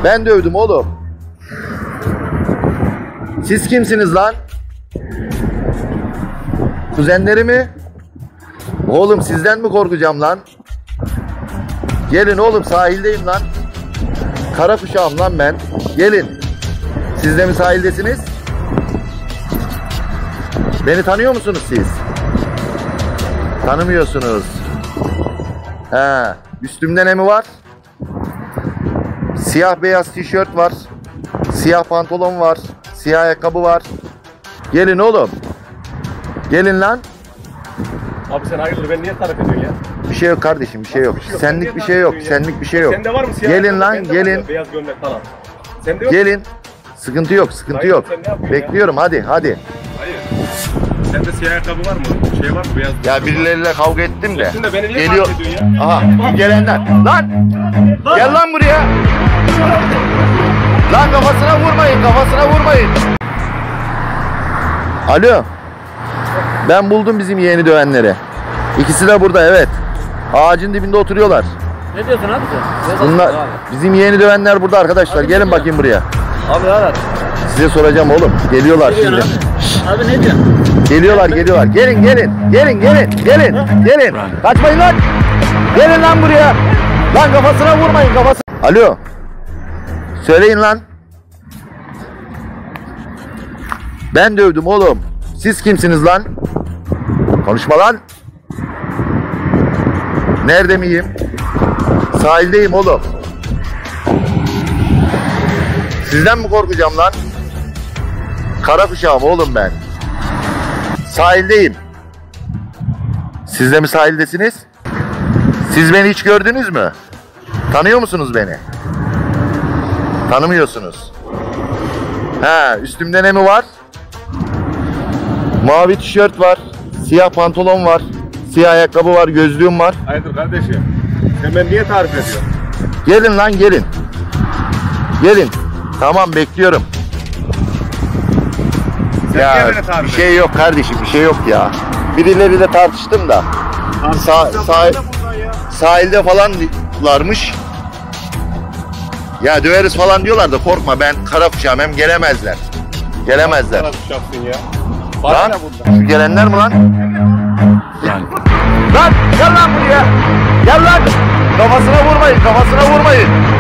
Ben dövdüm oğlum. Siz kimsiniz lan? Kuzenleri mi? Oğlum sizden mi korkacağım lan? Gelin oğlum, sahildeyim lan. Kara kuşağım lan ben. Gelin. Siz de mi sahildesiniz? Beni tanıyor musunuz siz? Tanımıyorsunuz. He. Üstümde ne mi var? Siyah beyaz tişört var. Siyah pantolon var. Siyah ayakkabı var. Gelin oğlum. Gelin lan. Abi sen hayırdır, ben niye tarif ediyorsun ya? Bir şey yok kardeşim, bir şey yok. Senlik bir şey yok. Senlik bir şey yok. Sende var mı siyah? Gelin lan, gelin. Beyaz gömlek falan. Sende yok. Gelin. Sıkıntı yok, sıkıntı Hayır, yok. sen ne yapıyorsun Bekliyorum, hadi, hadi. Hayır. Sende siyah ayakkabı var mı? Şey var mı? Beyaz. Ya birileriyle kavga ettim de. Sen de beni niye Geliyor. tarif ediyorsun ya? Aha, gelenler. Lan! Gel lan buraya. Lan kafasına vurmayın, kafasına vurmayın. Alo. Ben buldum bizim yeğeni dövenleri. İkisi de burada, evet. Ağacın dibinde oturuyorlar. Ne diyorsun abi sen? Bunlar bizim yeğeni dövenler burada arkadaşlar. Abi, gelin bakayım buraya. Abi ara. Size soracağım oğlum. Geliyorlar Ne şimdi. diyorsun abi? Abi ne diyorsun? Geliyorlar, geliyorlar. Gelin, gelin. Gelin, gelin. Gelin. Gelin. Kaçmayın lan. Gelin lan buraya. Lan kafasına vurmayın, kafasına. Alo. Söyleyin lan. Ben dövdüm oğlum. Siz kimsiniz lan? Konuşma lan. Nerede miyim? Sahildeyim oğlum. Sizden mi korkacağım lan? Kara kuşağım oğlum ben. Sahildeyim. Siz de mi sahildesiniz? Siz beni hiç gördünüz mü? Tanıyor musunuz beni? Tanımıyorsunuz. Ha, üstümde ne mi var? Mavi tişört var. Siyah pantolon var. Siyah ayakkabı var. Gözlüğüm var. Hayırdır kardeşim? Sen beni niye tarif ediyorsun? Gelin lan, gelin. Gelin. Tamam, bekliyorum. Sen Ya niye beni tarif bir şey yok kardeşim, bir şey yok ya. Birileriyle tartıştım da. Sahilde falanlarmış. Ya döveriz falan diyorlar da korkma, ben kara kuşağım, hem gelemezler. Gelemezler. Taraf yapsın ya. Lan şu gelenler mi lan? Lan gel lan buraya. Gel lan. Kafasına vurmayın, kafasına vurmayın.